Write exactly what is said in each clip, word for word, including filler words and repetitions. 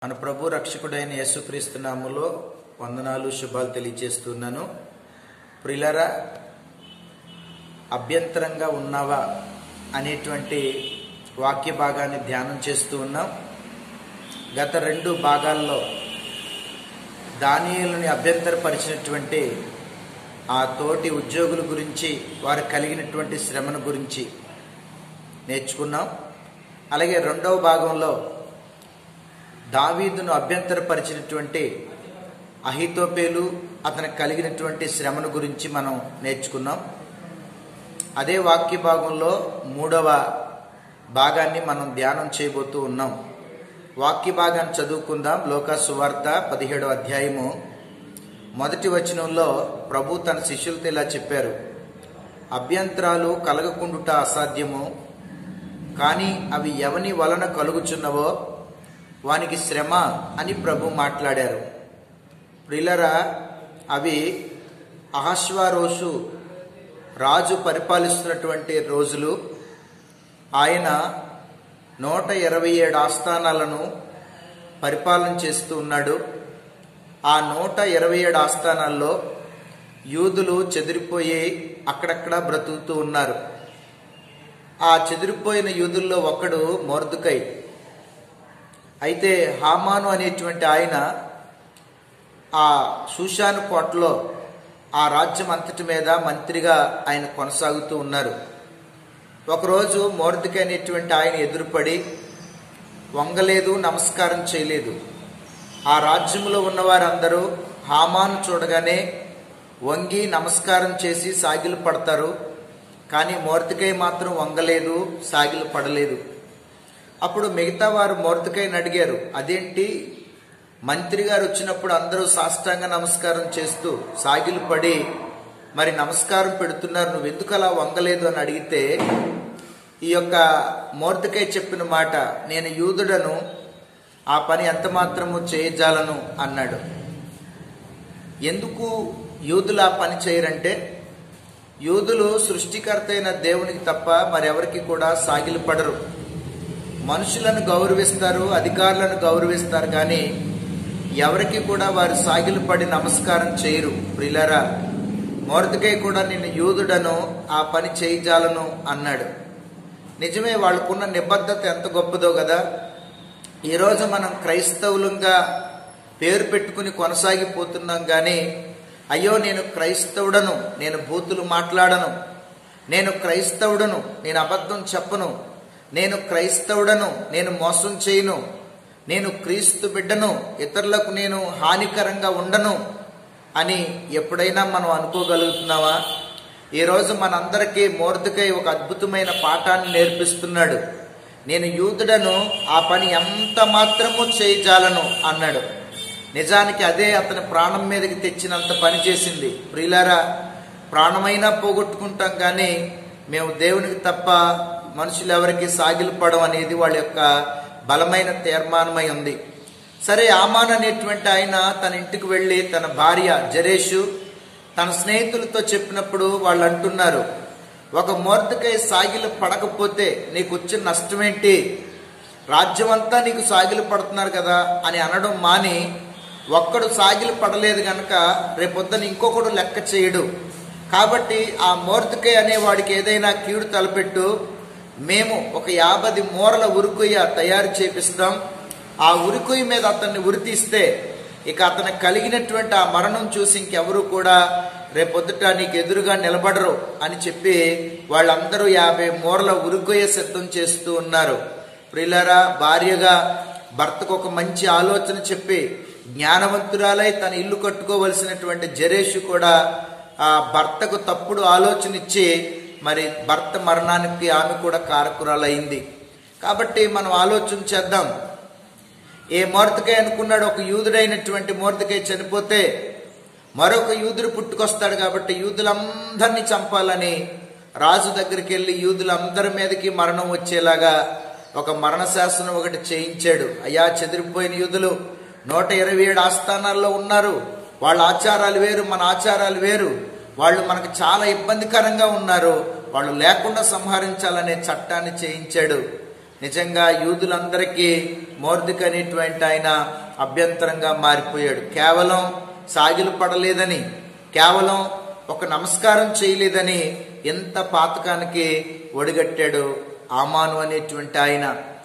మన ప్రభు రక్షకుడైన యేసుక్రీస్తు నామములో వందనాలు శుభాలు తెలియజేస్తున్నాను. ప్రియులారా, అభ్యంతరంగా ఉన్నావా అనేటువంటి వాక్య భాగాన్ని ధ్యానం చేస్తూ ఉన్నాం. గత రెండు భాగాల్లో దానియేలుని అభ్యంతరపరిచినటువంటి ఆ తోటి ఉద్యోగుల గురించి, వారు కలిగినటువంటి శ్రమను గురించి నేర్చుకున్నాం. అలాగే రెండవ భాగంలో దావీదును అభ్యంతరపరిచినటువంటి అహీతోపేలు అతనికి కలిగినటువంటి శ్రమను గురించి మనం నేర్చుకున్నాం. అదే వాక్య భాగంలో మూడవ భాగాన్ని మనం ధ్యానం చేయబోతూ ఉన్నాం. వాక్య భాగాన్ని చదువుకుందాం. లూకా సువార్త పదిహేడవ అధ్యాయము మొదటి వచనంలో ప్రభు తన శిష్యులతో ఇలా చెప్పారు: అభ్యంతరాలు కలగకుండుట అసాధ్యము, కానీ అవి ఎవని వలన కలుగుచున్నవో వానికి శ్రమ అని ప్రభు మాట్లాడారు. ప్రియులారా, అవి అహష్వేరోషు రాజు పరిపాలిస్తున్నటువంటి రోజులు. ఆయన నూట ఇరవై ఏడు ఆస్థానాలను పరిపాలన చేస్తూ ఉన్నాడు. ఆ నూట ఇరవై ఏడు ఆస్థానాల్లో యూదులు చెదిరిపోయి అక్కడక్కడ బ్రతుకుతూ ఉన్నారు. ఆ చెదిరిపోయిన యూదుల్లో ఒకడు మొర్దెకై. అయితే హామాను అనేటువంటి ఆయన ఆ షూషాను కోటలో ఆ రాజ్యం అంతటి మీద మంత్రిగా ఆయన కొనసాగుతూ ఉన్నారు. ఒకరోజు మొర్దెకై అనేటువంటి ఆయన ఎదురుపడి వంగలేదు, నమస్కారం చేయలేదు. ఆ రాజ్యంలో ఉన్నవారందరూ హామాను చూడగానే వంగి నమస్కారం చేసి సాగిలు పడతారు. కానీ మొర్దెకై మాత్రం వంగలేదు, సాగిలు పడలేదు. అప్పుడు మిగతా వారు మొర్దెకైని అడిగారు, అదేంటి మంత్రి గారు వచ్చినప్పుడు అందరూ సాష్టాంగ నమస్కారం చేస్తూ సాగిలు పడి మరి నమస్కారం పెడుతున్నారు, నువ్వు ఎందుకు అలా వంగలేదు అని అడిగితే ఈ యొక్క మొర్దెకై చెప్పిన మాట, నేను యూదుడను, ఆ పని ఎంత మాత్రము చేయజాలను అన్నాడు. ఎందుకు యూదులు ఆ పని చేయరంటే, యూదులు సృష్టికర్త అయిన దేవునికి తప్ప మరెవరికి కూడా సాగిలు పడరు. మనుషులను గౌరవిస్తారు, అధికారులను గౌరవిస్తారు, కానీ ఎవరికి కూడా వారు సాగిలు పడి నమస్కారం చేయరు. ప్రియులారా, మొర్దెకై కూడా నిన్ను యూదుడను, ఆ పని చేయజాలను అన్నాడు. నిజమే, వాళ్ళకున్న నిబద్ధత ఎంత గొప్పదో కదా. ఈరోజు మనం క్రైస్తవులంగా పేరు పెట్టుకుని కొనసాగిపోతున్నాం, కానీ అయ్యో నేను క్రైస్తవుడను, నేను బూతులు మాట్లాడను, నేను క్రైస్తవుడను, నేను అబద్ధం చెప్పను, నేను క్రైస్తవుడను, నేను మోసం చేయను, నేను క్రీస్తు బిడ్డను, ఇతరులకు నేను హానికరంగా ఉండను అని ఎప్పుడైనా మనం అనుకోగలుగుతున్నావా? ఈరోజు మనందరికీ మొర్దెకై ఒక అద్భుతమైన పాఠాన్ని నేర్పిస్తున్నాడు. నేను యూదుడను, ఆ పని ఎంత మాత్రము చేయజాలను అన్నాడు. నిజానికి అదే అతని ప్రాణం మీదకి తెచ్చినంత పని చేసింది. ప్రియులారా, ప్రాణమైనా పోగొట్టుకుంటాం, కానీ మేము దేవునికి తప్ప మనుషులు ఎవరికి సాగిలు పడం అనేది వాళ్ళ యొక్క బలమైన తీర్మానమై ఉంది. సరే, హామాను అనేటువంటి ఆయన తన ఇంటికి వెళ్ళి తన భార్య జెరెషు తన స్నేహితులతో చెప్పినప్పుడు వాళ్ళు అంటున్నారు, ఒక మొర్దెకై సాగిలు పడకపోతే నీకు వచ్చిన నష్టం ఏంటి? రాజ్యం అంతా నీకు సాగిలు పడుతున్నారు కదా అని అనడం మాని, ఒక్కడు సాగిలు పడలేదు గనక రేపొద్దున ఇంకొకడు లెక్క చేయడు, కాబట్టి ఆ మొర్దెకై అనేవాడికి ఏదైనా కీడు తలపెట్టు, మేము ఒక యాభై మూరల ఉరుకొయ్య తయారు చేపిస్తాం, ఆ ఉరుకొయ్య మీద అతన్ని ఉరితీస్తే ఇక అతనికి కలిగినటువంటి ఆ మరణం చూసి ఇంకెవరు కూడా రేపొద్దుట నీకు ఎదురుగా నిలబడరు అని చెప్పి వాళ్ళందరూ యాభై మూరల ఉరుకొయ్య సిద్ధం చేస్తూ ఉన్నారు. ప్రియులారా, భార్యగా భర్తకు ఒక మంచి ఆలోచన చెప్పి జ్ఞానవంతురాలై తన ఇల్లు కట్టుకోవలసినటువంటి జెరెషు కూడా ఆ భర్తకు తప్పుడు ఆలోచన ఇచ్చి మరి భర్త మరణానికి ఆమె కూడా కారకురాలైంది. కాబట్టి మనం ఆలోచన చేద్దాం. ఏ మొర్దెకై అనుకున్నాడు, ఒక యూదుడైనటువంటి మొర్దెకై చనిపోతే మరొక యూదుడు పుట్టుకొస్తాడు కాబట్టి యూదులందరినీ చంపాలని రాజు దగ్గరికి వెళ్ళి యూదులందరి మీదకి మరణం వచ్చేలాగా ఒక మరణ శాసనం ఒకటి చేయించాడు. అయ్యా, చెదిరిపోయిన యూదులు నూట ఇరవై ఏడు ఆస్థానాల్లో ఉన్నారు, వాళ్ళ ఆచారాలు వేరు, మన ఆచారాలు వేరు, వాళ్ళు మనకు చాలా ఇబ్బందికరంగా ఉన్నారు, వాళ్ళు లేకుండా సంహరించాలనే చట్టాన్ని చేయించాడు. నిజంగా యూదులందరికీ మొర్దెకై అనేటువంటి ఆయన అభ్యంతరంగా మారిపోయాడు. కేవలం సాగిలు పడలేదని, కేవలం ఒక నమస్కారం చేయలేదని ఎంత పాతకానికి ఒడిగట్టాడు ఆమాను అనేటువంటి ఆయన.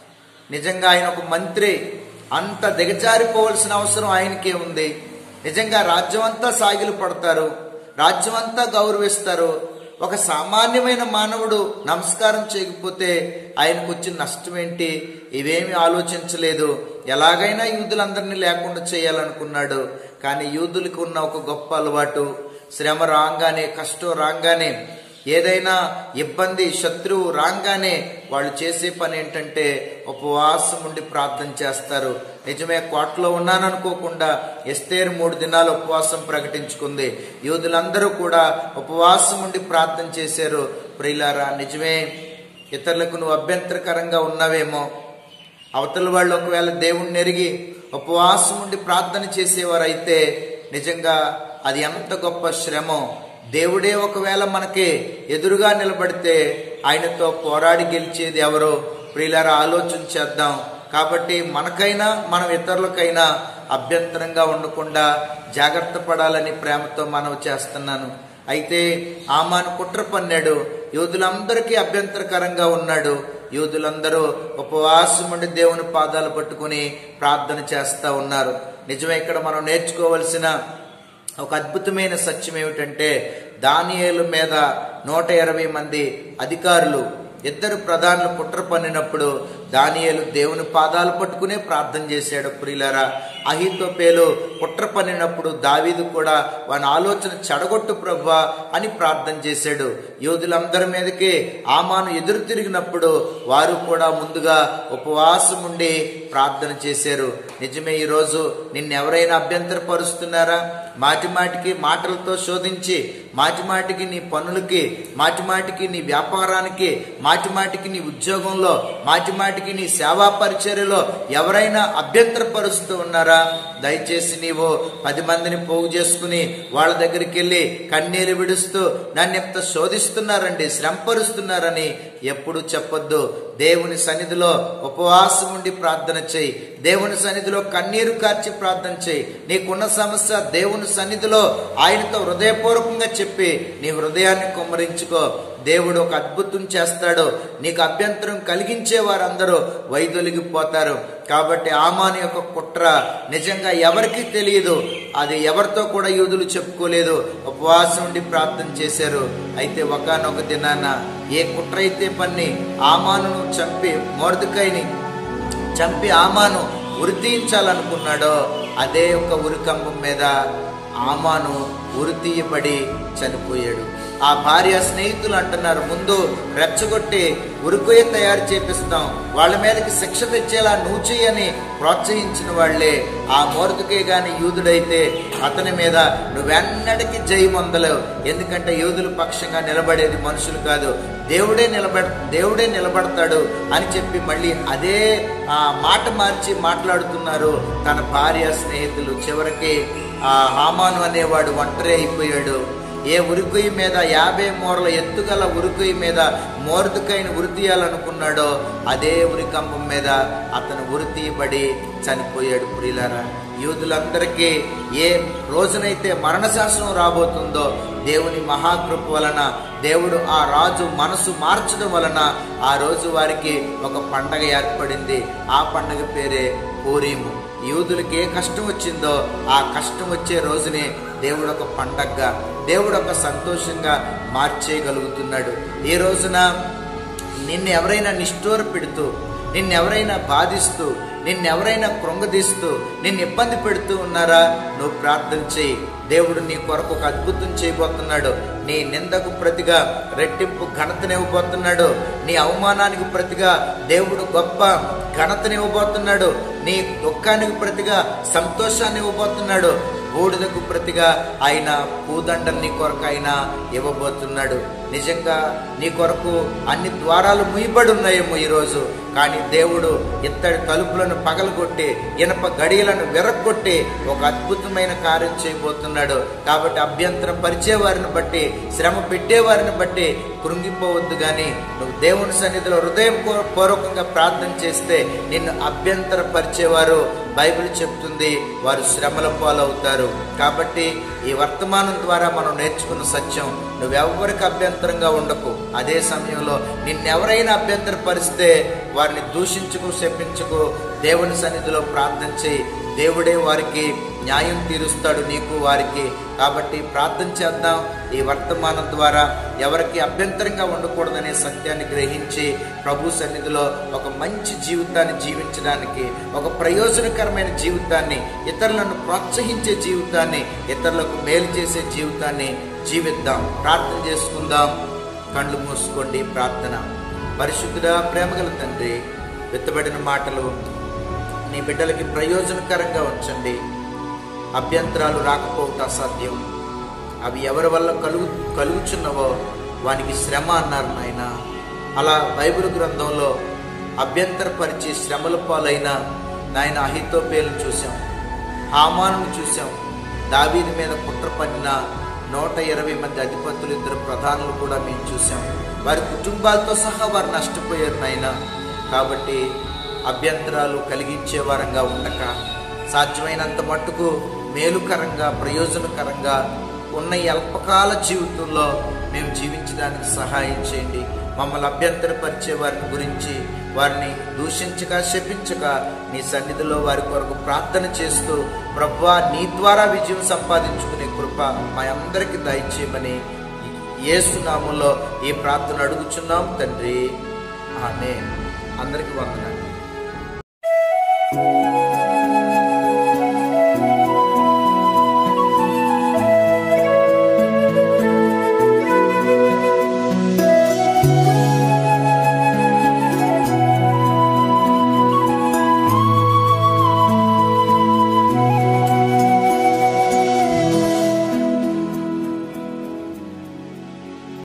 నిజంగా ఆయన ఒక మంత్రి, అంత దిగజారిపోవలసిన అవసరం ఆయనకే ఉంది. నిజంగా రాజ్యం అంతా సాగిలు పడతారు, రాజ్యం అంతా గౌరవిస్తారు. ఒక సామాన్యమైన మానవుడు నమస్కారం చేయకపోతే ఆయనకు వచ్చిన నష్టం ఏంటి? ఇవేమి ఆలోచించలేదు. ఎలాగైనా యూదులందరినీ లేకుండా చేయాలనుకున్నాడు. కానీ యూదులకు ఉన్న ఒక గొప్ప అలవాటు, శ్రమ రాగానే, కష్టం రాగానే, ఏదైనా ఇబ్బంది, శత్రువు రాగానే వాళ్ళు చేసే పని ఏంటంటే ఉపవాసం ఉండి ప్రార్థన చేస్తారు. నిజమే, కోటలో ఉన్నాననుకోకుండా ఎస్తేరు మూడు దినాలు ఉపవాసం ప్రకటించుకుంది. యూదులందరూ కూడా ఉపవాసం ఉండి ప్రార్థన చేశారు. ప్రియులారా, నిజమే, ఇతరులకు నువ్వు అభ్యంతరకరంగా ఉన్నావేమో. అవతల వాళ్ళు ఒకవేళ దేవుణ్ణి ఎరిగి ఉపవాసం ఉండి ప్రార్థన చేసేవారైతే నిజంగా అది ఎంత గొప్ప శ్రమో. దేవుడే ఒకవేళ మనకి ఎదురుగా నిలబడితే ఆయనతో పోరాడి గెలిచేది ఎవరో? ప్రియులారా, ఆలోచన చేద్దాం. కాబట్టి మనకైనా మనం ఇతరులకైనా అభ్యంతరంగా ఉండకుండా జాగ్రత్త పడాలని ప్రేమతో మనవి చేస్తున్నాను. అయితే ఆమాను కుట్ర పన్నాడు, యూదులందరికీ అభ్యంతరకరంగా ఉన్నాడు. యూదులందరూ ఉపవాసం ఉండి దేవుని పాదాలు పట్టుకుని ప్రార్థన చేస్తా ఉన్నారు. నిజమే, ఇక్కడ మనం నేర్చుకోవలసిన ఒక అద్భుతమైన సత్యం ఏమిటంటే, దానియేలు మీద నూట ఇరవై మంది అధికారులు, ఇద్దరు ప్రధానులు కుట్ర పన్నినప్పుడు దానియేలు దేవుని పాదాలు పట్టుకునే ప్రార్థన చేశాడు. ప్రియులారా, అహీతోపేలు కుట్ర పన్నినప్పుడు దావీదు కూడా వాని ఆలోచన చెడగొట్టు ప్రభువా అని ప్రార్థన చేశాడు. యోధులందరి మీదకి ఆమాను ఎదురు తిరిగినప్పుడు వారు కూడా ముందుగా ఉపవాసం ఉండి ప్రార్థన చేశారు. నిజమే, ఈరోజు నిన్నెవరైనా అభ్యంతరపరుస్తున్నారా? మాటి మాటికి మాటలతో శోధించి, మాటి మాటికి నీ పనులకి, మాటి మాటికి నీ వ్యాపారానికి, మాటి మాటికి నీ ఉద్యోగంలో, మాటి మాటికి నీ సేవా పరిచర్యలో ఎవరైనా అభ్యంతరపరుస్తూ ఉన్నారా? దయచేసి నీవు పది మందిని పోగు చేసుకుని వాళ్ళ దగ్గరికి వెళ్ళి కన్నీరు విడుస్తూ నన్ను ఎంత శోధిస్తున్నారండి, శ్రమపరుస్తున్నారని ఎప్పుడు చెప్పొద్దు. దేవుని సన్నిధిలో ఉపవాసం ఉండి ప్రార్థన చేయి. దేవుని సన్నిధిలో కన్నీరు కార్చి ప్రార్థన చేయి. నీకున్న సమస్య దేవుని సన్నిధిలో ఆయనతో హృదయపూర్వకంగా చెప్పి నీ హృదయాన్ని కుమ్మరించుకో. దేవుడు ఒక అద్భుతం చేస్తాడు. నీకు అభ్యంతరం కలిగించే వారందరూ వైదొలిగిపోతారు. కాబట్టి ఆమాను యొక్క కుట్ర నిజంగా ఎవరికి తెలియదు. అది ఎవరితో కూడా యూదులు చెప్పుకోలేదు. ఉపవాసం ఉండి ప్రార్థన చేశారు. అయితే ఒకానొక దినాన ఏ కుట్ర అయితే పన్ని ఆమానును చంపి, మొర్దెకైని చంపి ఆమాను ఉరి తీయించాలనుకున్నాడో అదే ఒక ఉరికంబం మీద ఆమాను ఉరి తీయబడి చనిపోయాడు. ఆ భార్య స్నేహితులు అంటున్నారు, ముందు రెచ్చగొట్టి ఉరికొయ్య తయారు చేపిస్తాం, వాళ్ళ మీదకి శిక్ష తెచ్చేలా నువ్వు చేయని ప్రోత్సహించిన వాళ్లే. ఆ మొర్దెకై గాని యూదుడైతే అతని మీద నువ్వెన్నటికీ జయమొందలేవు. ఎందుకంటే యూదుల పక్షంగా నిలబడేది మనుషులు కాదు, దేవుడే నిలబడ దేవుడే నిలబడతాడు అని చెప్పి మళ్ళీ అదే ఆ మాట మార్చి మాట్లాడుతున్నారు తన భార్య స్నేహితులు. చివరికి ఆ హామాను అనేవాడు ఒంటరి అయిపోయాడు. ఏ ఉరికొయ్య మీద, యాభై మూరల ఎత్తుగల ఉరికొయ్య మీద మొర్దెకైని ఉరి తీయాలనుకున్నాడో అదే ఉరికంబం మీద అతను ఉరి తీయబడి చనిపోయాడు. ప్రియులారా, యూదులందరికీ ఏ రోజునైతే మరణశాసనం రాబోతుందో దేవుని మహాకృప వలన, దేవుడు ఆ రాజు మనసు మార్చడం వలన ఆ రోజు వారికి ఒక పండగ ఏర్పడింది. ఆ పండగ పేరే పూరీము. యూదులకి ఏ కష్టం వచ్చిందో ఆ కష్టం వచ్చే రోజునే దేవుడు ఒక పండగగా, దేవుడు ఒక సంతోషంగా మార్చేయగలుగుతున్నాడు. ఈ రోజున నిన్ను ఎవరైనా నిష్ఠూర పెడుతూ, నిన్నెవరైనా బాధిస్తూ, నిన్నెవరైనా కృంగదీస్తూ, నిన్ను ఇబ్బంది పెడుతూ ఉన్నారా? నువ్వు ప్రార్థన చేయి. దేవుడు నీ కొరకు ఒక అద్భుతం చేయబోతున్నాడు. నీ నిందకు ప్రతిగా రెట్టింపు ఘనతనివ్వబోతున్నాడు. నీ అవమానానికి ప్రతిగా దేవుడు గొప్ప ఘనతనివ్వబోతున్నాడు. నీ దుఃఖానికి ప్రతిగా సంతోషాన్ని ఇవ్వబోతున్నాడు. బూడిదకు ప్రతిగా ఆయన పూదండలు నీ కొరకు ఆయన ఇవ్వబోతున్నాడు. నిజంగా నీ కొరకు అన్ని ద్వారాలు ముయ్యబడి ఉన్నాయేమో ఈరోజు, కానీ దేవుడు ఇత్తడి తలుపులను పగలగొట్టి, ఇనప గడియలను విరగొట్టి ఒక అద్భుతమైన కార్యం చేయబోతున్నాడు. కాబట్టి అభ్యంతరం పరిచే వారిని బట్టి శ్రమ పెట్టేవారిని బట్టి కృంగిపోవద్దు, కానీ నువ్వు దేవుని సన్నిధిలో హృదయపూర్వకంగా ప్రార్థన చేస్తే నిన్ను అభ్యంతరపరిచేవారు బైబిల్ చెప్తుంది వారు శ్రమల పాలవుతారు. కాబట్టి ఈ వర్తమానం ద్వారా మనం నేర్చుకున్న సత్యం, నువ్వెవరికి అభ్యంతరంగా ఉండకు. అదే సమయంలో నిన్నెవరైనా అభ్యంతరపరిస్తే వారిని దూషించుకు శపించుకు దేవుని సన్నిధిలో ప్రార్థన చేయి. దేవుడే వారికి న్యాయం తీరుస్తాడు, నీకు వారికి. కాబట్టి ప్రార్థన చేద్దాం. ఈ వర్తమానం ద్వారా ఎవరికి అభ్యంతరంగా ఉండకూడదనే సత్యాన్ని గ్రహించి ప్రభు సన్నిధిలో ఒక మంచి జీవితాన్ని జీవించడానికి, ఒక ప్రయోజనకరమైన జీవితాన్ని, ఇతరులను ప్రోత్సహించే జీవితాన్ని, ఇతరులకు మేలు చేసే జీవితాన్ని జీవిద్దాం. ప్రార్థన చేసుకుందాం. కళ్ళు మూసుకోండి. ప్రార్థన. పరిశుద్ధుడా, ప్రేమగల తండ్రి, విత్తబడిన మాటలు నీ బిడ్డలకి ప్రయోజనకరంగా ఉంచండి. అభ్యంతరాలు రాకపోవటం అసాధ్యం. అవి ఎవరి వల్ల కలుగు కలుగుచున్నవో వానికి శ్రమ అన్నారు నాయన. అలా బైబిల్ గ్రంథంలో అభ్యంతరపరిచి శ్రమల పాలైన నాయన అహితోపేలను చూసాం, హామానును చూసాం, దావీదు మీద కుట్ర పన్నిన నూట ఇరవై మంది అధిపతులు, ఇద్దరు ప్రధానులు కూడా మేము చూసాం. వారి కుటుంబాలతో సహా వారు నష్టపోయారు నాయన. కాబట్టి అభ్యంతరాలు కలిగించే వారంగా ఉండక సాధ్యమైనంత మట్టుకు మేలుకరంగా, ప్రయోజనకరంగా ఉన్న ఈ అల్పకాల జీవితంలో మేము జీవించడానికి సహాయం చేయండి. మమ్మల్ని అభ్యంతరపరిచే వారిని గురించి వారిని దూషించక శపించక నీ సన్నిధిలో వారి కొరకు ప్రార్థన చేస్తూ ప్రభువా నీ ద్వారా విజయం సంపాదించుకునే కృప మా అందరికీ దయచేయమని యేసు నామములో ఈ ప్రార్థన అడుగుచున్నాం తండ్రి. ఆమేన్. అందరికీ వందనాలు.